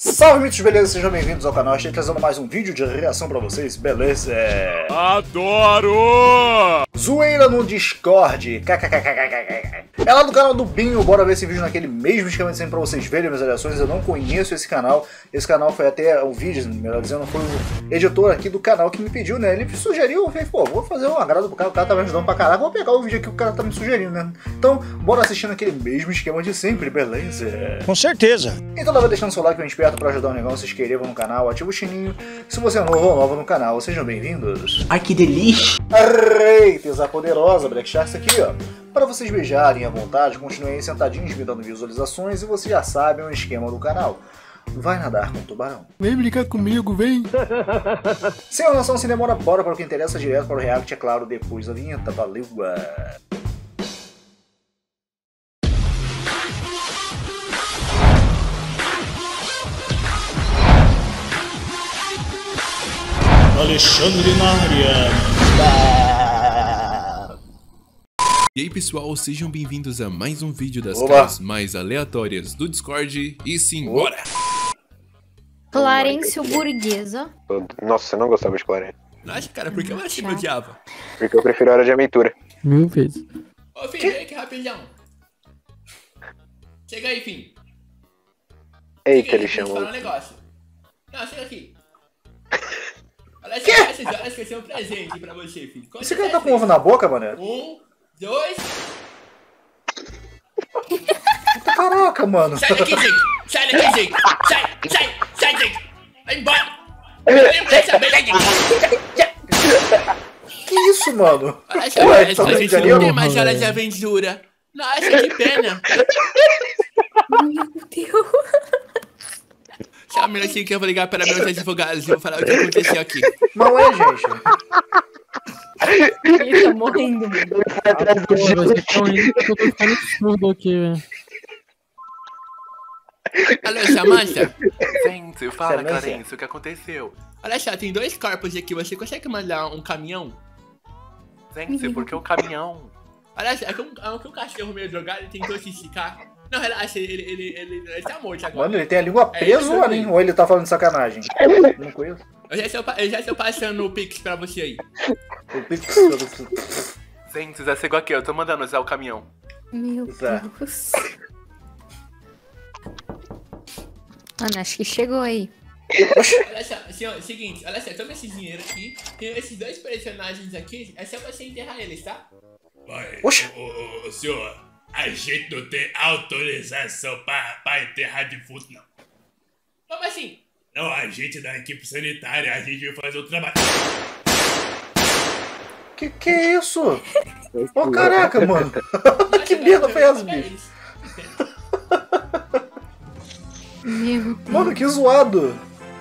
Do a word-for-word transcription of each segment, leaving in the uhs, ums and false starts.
Salve, mitos, beleza? Sejam bem-vindos ao canal. Estou trazendo mais um vídeo de reação pra vocês, beleza? Adoro! Zoeira no Discord. Kkkkkkk. É lá do canal do Binho. Bora ver esse vídeo naquele mesmo esquema de sempre pra vocês verem minhas reações. Eu não conheço esse canal. Esse canal foi até o vídeo, melhor dizendo, foi o editor aqui do canal que me pediu, né? Ele me sugeriu, eu falei, pô, vou fazer um agrado pro cara. O cara tá me ajudando pra caraca. Vou pegar o vídeo aqui que o cara tá me sugerindo, né? Então, bora assistir naquele mesmo esquema de sempre, beleza? Com certeza. Então, vai deixando seu like bem esperto pra ajudar o negão. Se inscreva no canal, ativa o sininho. Se você é novo ou nova no canal, sejam bem-vindos. Ai, que delícia! Eita, poderosa, Black Sharks aqui, ó. Para vocês beijarem à vontade, continuem aí sentadinhos me dando visualizações e vocês já sabem o esquema do canal. Vai nadar com o tubarão. Vem brincar comigo, vem! Sem enrolação, sem demora, bora para o que interessa, direto para o react, é claro, depois da vinheta. Valeu! Alexandre na área. E aí pessoal, sejam bem-vindos a mais um vídeo das Oba. caras mais aleatórias do Discord. E sim, Oba. bora! Clarêncio Burguesa. Nossa, eu não gostava de Clarence. Nossa, cara, por que eu acho que me odiava? Porque eu prefiro a Hora de Aventura. Mil vezes. Ô, Fim, vem aqui rapidão. Chega aí, Fim. Eita, ele Chega aí, Fim, chamou. fala um negócio. Não, chega aqui. Olha só, essas horas que eu tenho um presente pra você, Fim. Conta Esse cara até tá com ovo na boca, mané? Um, dois... Caraca, mano. Sai daqui, gente! Sai daqui, gente! Sai! Sai! Sai, gente! Vai embora! Eu nem quero saber daqui! Que isso, mano? Olha só, Ué, essa tá gente brincando, não tem mano, mais hora de velho. aventura. Nossa, que pena! Meu Deus. Só um minutinho que eu vou ligar para meus advogados e vou falar o que aconteceu aqui. Não é, gente. Ele tá morrendo, mano. Pô, vocês estão indo que eu tô ficando surdo aqui, velho. Alô, Samantha? Gente, fala, Samantha. Clarence, o que aconteceu? Olha só, tem dois corpos aqui, você consegue mandar um caminhão? Gente, por que o caminhão? Olha só, é que um, é que um cachorro meio drogado, ele tentou se esticar. Não, relaxa, ele, ele, ele, ele, ele tá morto agora. Mano, ele tem a língua presa É, ou ali? Ou ele tá falando de sacanagem? Não conheço. Eu já estou, pa- eu já estou passando o Pix pra você aí. Gente, já chegou aqui, eu tô mandando usar o caminhão. Meu Tá. Deus. Mano, acho que chegou aí. Olha só, senhor, seguinte, olha só, toma esse dinheiro aqui. Tem esses dois personagens aqui, é só você enterrar eles, tá? Mas, Oxe. ô, ô, ô, senhor, a gente não tem autorização pra, pra enterrar defunto, não. Como assim? Não, a gente da equipe sanitária, a gente veio fazer o trabalho. Que que é isso? Ô, caraca, mano. Nossa, Que cara, merda eu foi essa, vou pegar bicho? eles. Meu Deus. Mano, que zoado.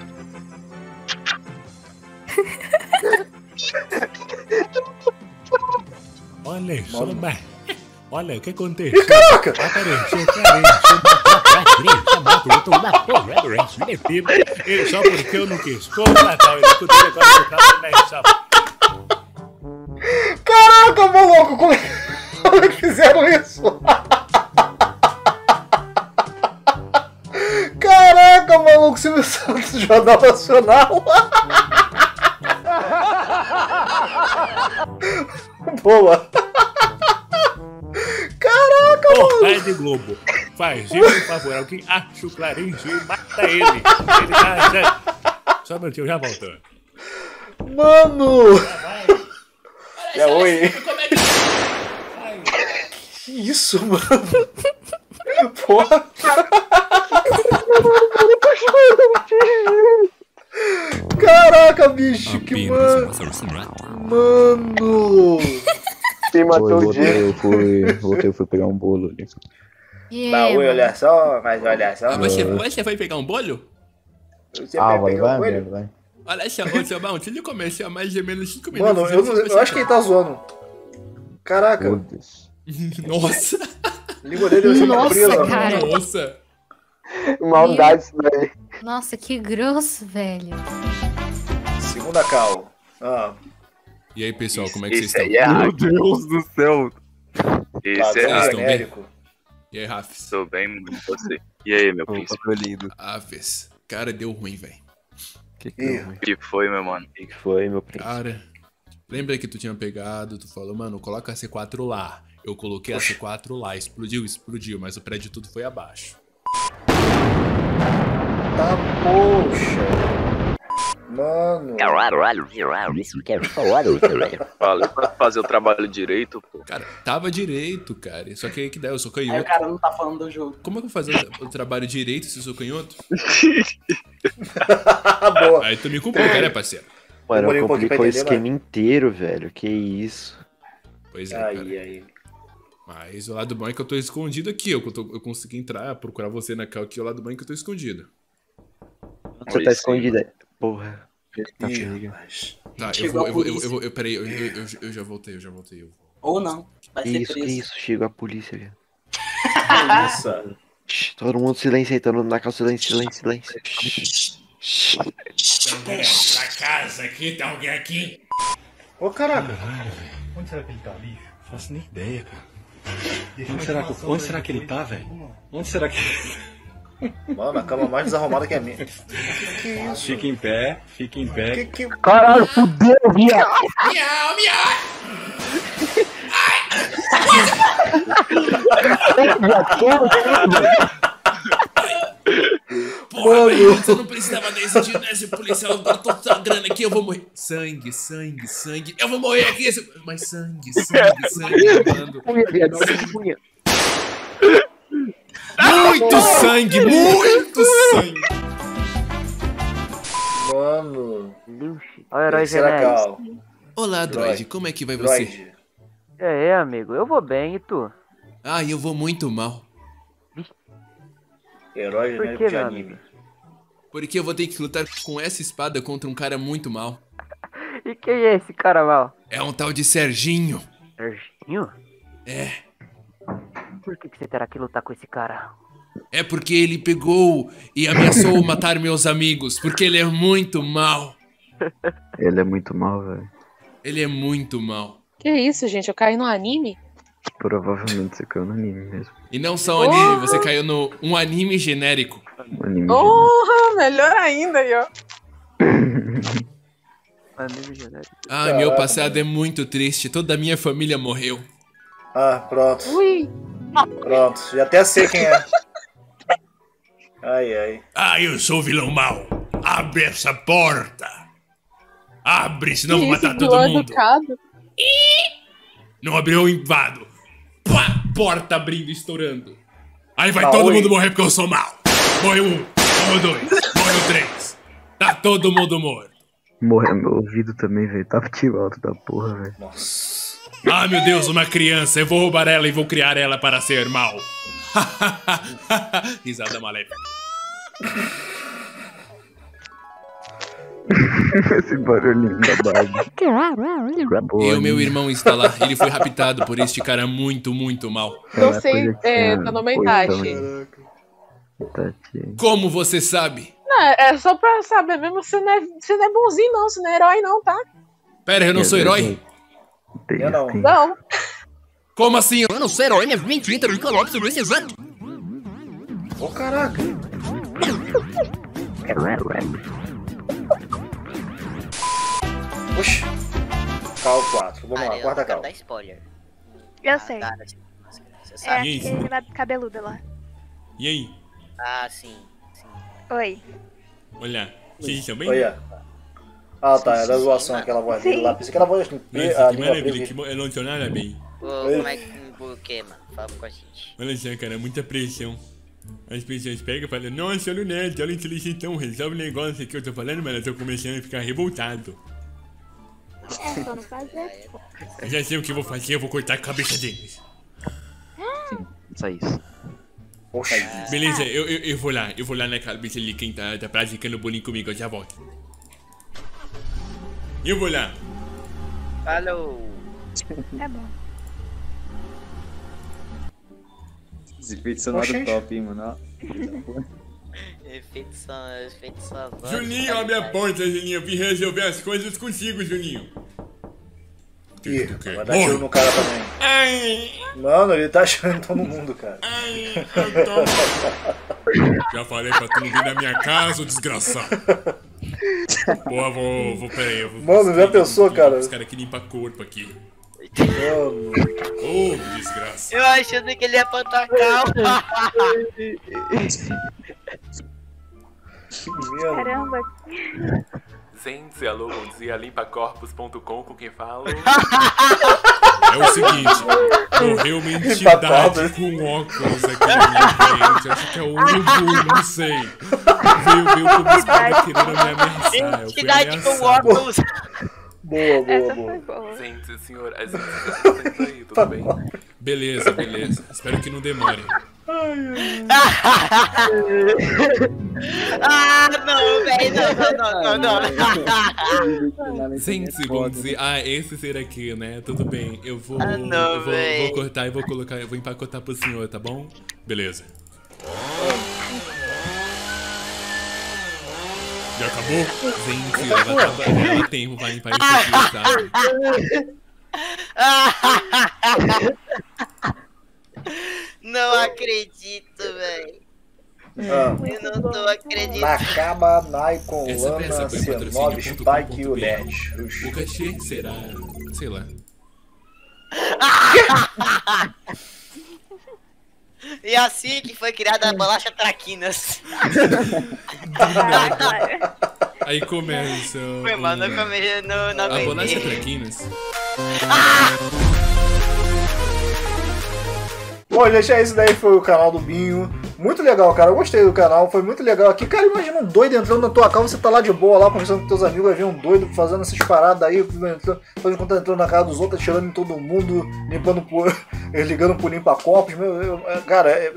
Olha só, Mano. mas... Olha, o que aconteceu? Ih, caraca. Apareceu Clarence, ele só porque eu não quis contratar ele, que eu tenho agora que eu tava nessa. Caraca, maluco. Como é, como é que fizeram isso? Caraca, maluco. Silvio Santos, Jornal Nacional. Boa. Caraca, Ô, mano. Rede Globo, faz ele um favor, alguém acha o Clarence e mata ele. Ele tá... já- Só um minutinho, já voltando. Mano. Olha É, só, oi. como é que... Que isso, mano? Porra. Caraca, bicho, que mano. Mano. Quem matou Foi, o voltei, dia? eu fui, voltei, eu fui pegar um bolo ali. E Não, aí, oi, mano? olha só, mas olha só. Ah, você, você foi pegar um bolo? Você Ah, vai vai, pegar o vai, coelho? vai, vai. Olha só, ô seu bom, tudo começou há mais ou menos cinco minutos. Mano, eu, não- eu acho que ele tá zoando. Caraca, Foda-se. Nossa! a língua dele deve ser Nossa, presa. cara. Nossa! Maldade isso daí. Nossa, que grosso, velho. Segunda cal. Ah, E aí, pessoal, como é que vocês Isso estão? aí é Meu hack. Deus do céu. Isso padrão é Vocês hack. estão bem? genérico. E aí, Rafs? Tô bem, muito você. E aí, meu Opa, príncipe? tô lindo. Rafs. Cara, deu ruim, velho. Que que, Ih. é, ruim? que foi, meu mano? que que foi, meu príncipe? Cara, lembra que tu tinha pegado, tu falou, mano, coloca a C quatro lá. Eu coloquei a C quatro lá, explodiu, explodiu, mas o prédio tudo foi abaixo. Tá, poxa. Mano. Falei pra fazer o trabalho direito, pô. Cara, tava direito, cara. Só que aí que dá, eu sou Aí o canhoto. cara não tá falando do jogo. Como é que eu vou fazer o trabalho direito se eu sou canhoto? Boa. Aí tu me complica, né, parceiro? Mano, Demorei eu um pouquinho pra complicou o entender, esquema inteiro, velho. Que isso. Pois é, cara. Aí, aí. Mas o lado bom é que eu tô escondido aqui. Eu, tô, eu consegui entrar, procurar você na cal aqui. O lado bom é que eu tô escondido. Você Aí tá sim. escondido aí. Porra. Tá Ih, feio. rapaz. Tá, eu Chegou vou, a eu vou, eu, polícia. eu, vou- eu, peraí, eu, eu, eu, eu já voltei, eu já voltei. Eu vou. Ou não. Vai Que ser isso, que preso. isso? Chegou a polícia, velho. Isso. Shhh, todo mundo silêncio aí, todo mundo na calça, silêncio, silêncio, silêncio. Shhh, shhh. Tem alguém na casa aqui? Tem alguém aqui? Ô, caraca. Onde será que ele tá, bicho? Faço nem ideia, cara. Onde será que, onde será que ele tá, velho? Onde será que. Mano, a cama mais desarrumada que a minha. Que isso? Fica em pé, fica em pé. Que, que... Caralho, fudeu, viado. Miau, miau! Porra, velho, você não precisava desse dinheiro, né, esse policial? Agora eu tô sangrando aqui, eu vou morrer. Sangue, sangue, sangue. Eu vou morrer aqui. esse- Mas sangue, sangue, sangue. Mano. Punha, viado, punha. Muito sangue, muito sangue. Mano. Olha o herói Será genérico. cal? Olá, droid, Droid. como é que vai você? Droid. É, é, amigo, eu vou bem, e tu? Ah, eu vou muito mal. Herói Por genérico que, de meu anime. Porque eu vou ter que lutar com essa espada contra um cara muito mal. E quem é esse cara mal? É um tal de Serginho. Serginho? É. Por que, que você terá que lutar com esse cara? É porque ele pegou e ameaçou matar meus amigos. Porque ele é muito mal. Ele é muito mal, velho. Ele é muito mal. Que isso, gente? Eu caí no anime? Provavelmente você caiu no anime mesmo. E não só um anime, você caiu no um anime genérico. Um anime Porra, melhor ainda aí, ó. Anime genérico. Ah, meu passado é muito triste. Toda a minha família morreu. Ah, pronto. Ui. Pronto. Já até sei quem é. Ai, ai. Ah, eu sou o vilão mau. Abre essa porta. Abre, senão eu vou matar todo vilão mundo. educado. Não abriu, eu invado. Pá, porta abrindo, estourando. Aí vai Ah, todo oi. mundo morrer porque eu sou mau. Morreu um, morreu dois, morreu três. Tá todo mundo morto. Morreu meu ouvido também, velho. Tá tiro alto da porra, velho. Nossa. Ah, meu Deus, uma criança. Eu vou roubar ela e vou criar ela para ser mal. Risada maléfica. Esse barulhinho da Barbie. E o meu irmão está lá. Ele foi raptado por este cara muito, muito mal. Não sei, é, tá no Mentage. Como você sabe? Não, é só pra saber mesmo, você não é, você não é bonzinho não, você não é herói não, tá? Pera, eu não sou herói? Eu não. Não. Como assim? Eu não sou herói, minha mentira, eu coloco sobre esse exato. Ô, caraca. Oxi. Cal quatro. Vamos lá, quarta cal. Dá spoiler. Eu sei. Você É sabe? aquele lá cabeludo lá. E aí? Ah, sim. Oi. Olha, vocês estão bem? Olha. Ah, tá. Era a zoação, aquela voz dele lá. Pensei que era a voz assim. Nossa, A que língua maravilha, presa. que mo- eu não tô nada bem. Ô, como é que. Por quê, mano? Fala com a gente. Olha só, cara, muita pressão. As pessoas pegam e falam, nossa, olha o Nerd, olha a inteligentão, resolve o negócio aqui, eu tô falando, mas eu tô começando a ficar revoltado. É só não fazer. Eu já sei o que eu vou fazer, eu vou cortar a cabeça deles. Sim, só isso. Poxa. Beleza, eu, eu, eu vou lá, eu vou lá na cabeça de quem tá, tá praticando bullying comigo, eu já volto. Eu vou lá. Falou. É bom. Esse efeito sonoro Oxente. top, hein, mano. Efeito son- efeito sonoro. Juninho, abre a porta, Juninho, eu vim resolver as coisas consigo, Juninho. Ih, vai dar tiro no cara também. Ai, Mano, ele tá achando todo mundo, cara. ai, eu tô... Já falei pra tu não vir na minha casa, ô desgraçado. Porra, vou, vou, peraí, eu vou... Mano, já pensou, cara? Os caras que limpam corpo aqui. Mano. Ô, oh, desgraça. Eu achando que ele ia pra tua calma. Caramba. Gente, alô, bom dia, limpacorpos ponto com, com quem falo. É o seguinte, morreu uma entidade com óculos aqui na minha frente. Acho que é o Urubu, não sei. Veio, veio como espada querendo me ameaçar. Entidade com óculos. Boa, boa, Essa boa. foi boa. Gente, senhor, a gente tá aí, tudo bem? Beleza, beleza. Espero que não demore. Ah, não, velho, não, não, não, não. Gente, bom dia. Ah, esse ser aqui, né? Tudo bem. Eu vou, Ah, não, eu vou, véi. vou cortar e vou colocar, eu vou empacotar pro senhor, tá bom? Beleza. Já acabou? Gente, leva, leva tempo pra limpar isso aqui, sabe? Não acredito, velho. Ah. Eu não tô acreditando. Nakaba, Naikon, Essa Lana, peça foi Cenobis, patrocínio ponto com Spike e ponto o B R. Ned. O cachê será, sei lá. E assim que foi criada a bolacha Traquinas. Aí começa. Foi, mano, eu comecei, não, não A bolacha aguentei. Traquinas. Bom, gente, esse daí foi o canal do Binho. Muito legal, cara. Eu gostei do canal, foi muito legal aqui. Cara, imagina um doido entrando na tua casa, você tá lá de boa, lá conversando com teus amigos, vai ver um doido fazendo essas paradas aí, depois enquanto tá entrando na casa dos outros, tirando em todo mundo, limpando por. ligando por limpa-copos. Meu, eu, cara, é.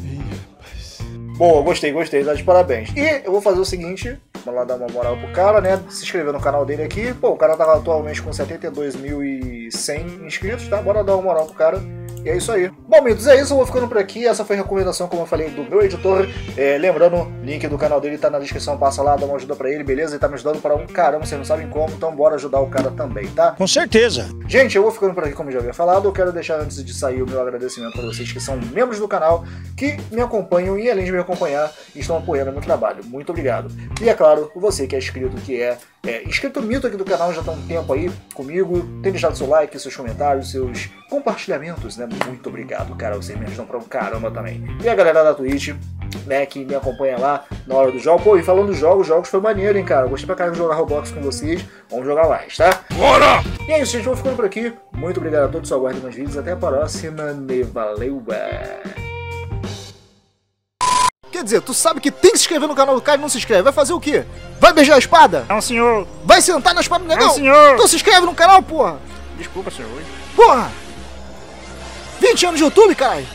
Boa, gostei, gostei, tá de parabéns. E eu vou fazer o seguinte, vamos lá dar uma moral pro cara, né? Se inscrever no canal dele aqui. Pô, o cara tá atualmente com setenta e dois mil e cem inscritos, tá? Bora dar uma moral pro cara. E é isso aí. Bom, mitos, é isso. Eu vou ficando por aqui. Essa foi a recomendação, como eu falei, do meu editor. É, lembrando, link do canal dele tá na descrição. Passa lá, dá uma ajuda pra ele, beleza? Ele tá me ajudando pra um caramba, vocês não sabem como. Então bora ajudar o cara também, tá? Com certeza. Gente, eu vou ficando por aqui, como eu já havia falado. Eu quero deixar, antes de sair, o meu agradecimento para vocês que são membros do canal, que me acompanham e, além de me acompanhar, estão apoiando o meu trabalho. Muito obrigado. E, é claro, você que é inscrito, que é, é inscrito mito aqui do canal, já está um tempo aí comigo, tem deixado seu like, seus comentários, seus compartilhamentos, né? Muito obrigado, cara. Vocês me ajudam pra um caramba também. E a galera da Twitch, né, que me acompanha lá na hora do jogo. Pô, e falando dos jogos, jogos foi maneiro, hein, cara. Gostei pra caramba de jogar Roblox com vocês. Vamos jogar mais, tá? Bora! E é isso, gente. Vou ficando por aqui. Muito obrigado a todos. Só aguardem meus vídeos. Até a próxima. E valeu! Quer dizer, tu sabe que tem que se inscrever no canal do cara e não se inscreve. Vai fazer o quê? Vai beijar a espada? Não, senhor. Vai sentar na espada do negão? Não, senhor. Então se inscreve no canal, porra! Desculpa, senhor. Porra! vinte anos de YouTube, caralho!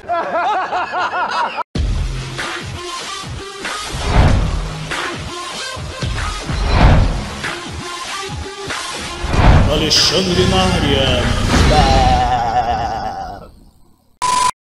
Alexandre na área.